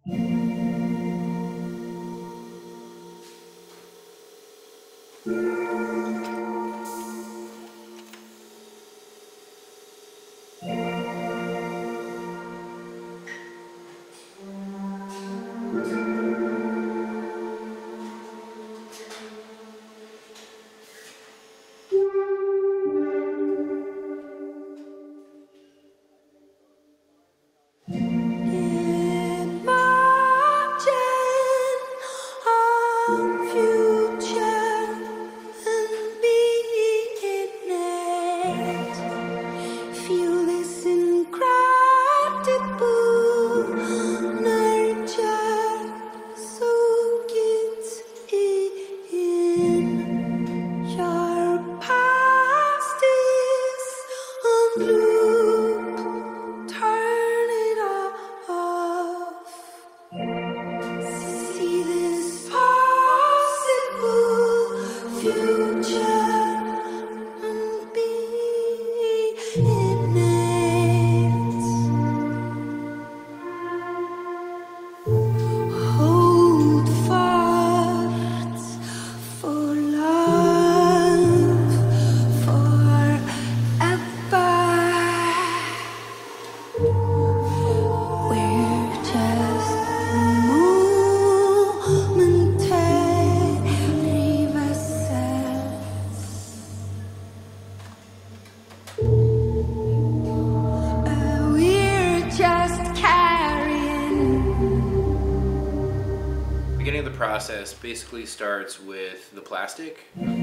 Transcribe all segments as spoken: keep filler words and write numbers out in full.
Beginning of the process basically starts with the plastic.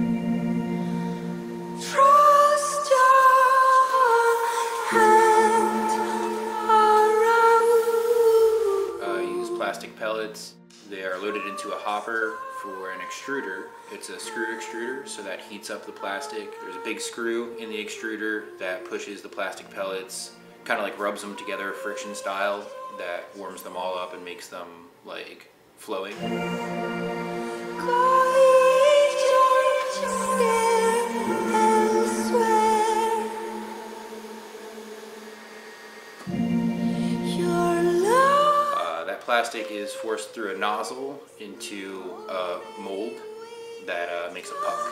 Trust your hand around. Uh, use plastic pellets. They are loaded into a hopper for an extruder. It's a screw extruder, so that heats up the plastic. There's a big screw in the extruder that pushes the plastic pellets, kind of like rubs them together friction style, that warms them all up and makes them like flowing. Uh, that plastic is forced through a nozzle into a mold that uh, makes a puck.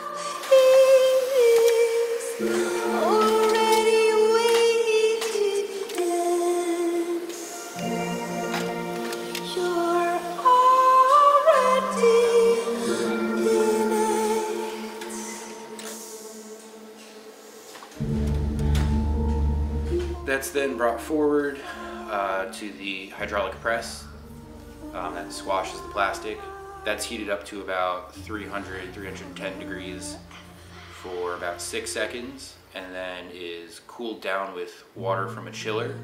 That's then brought forward uh, to the hydraulic press um, that squashes the plastic. That's heated up to about three hundred, three hundred ten degrees for about six seconds, and then is cooled down with water from a chiller.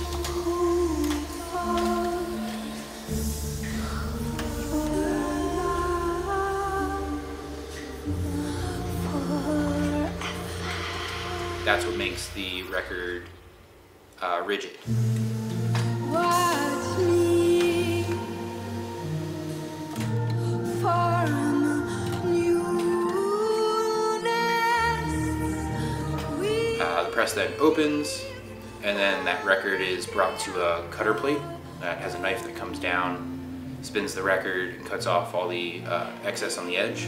That's what makes the record uh, rigid. Watch me for newness. Uh, the press then opens, and then that record is brought to a cutter plate that has a knife that comes down, spins the record, and cuts off all the uh, excess on the edge.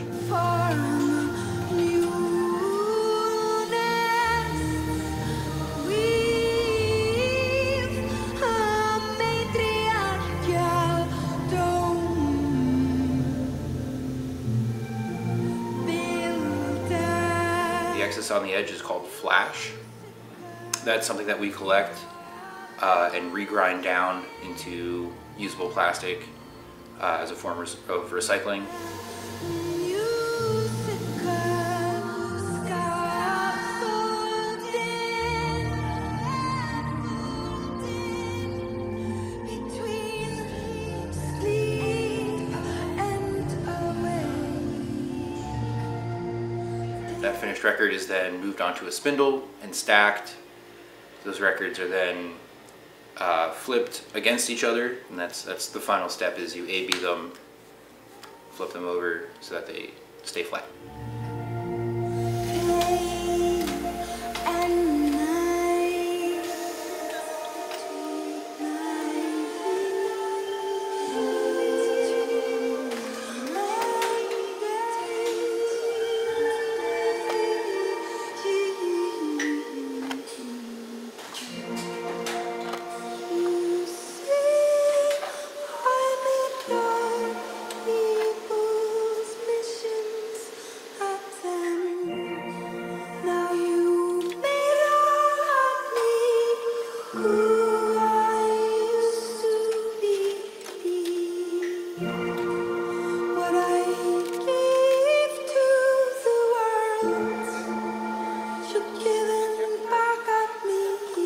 The excess on the edge is called flash. That's something that we collect uh, and regrind down into usable plastic uh, as a form of recycling. That finished record is then moved onto a spindle and stacked. Those records are then uh, flipped against each other, and that's that's the final step. Is you A B them, flip them over so that they stay flat. what I gave to the world, you're giving back at me.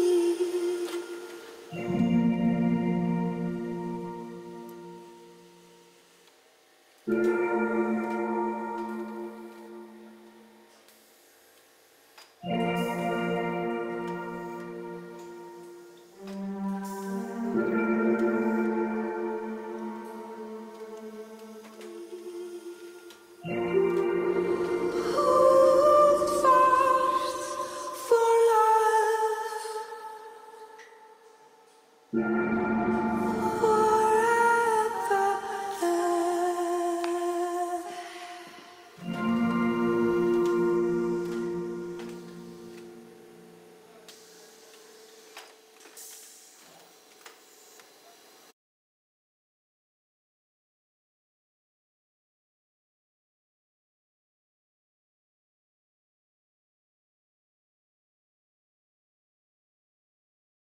Hold fast for love.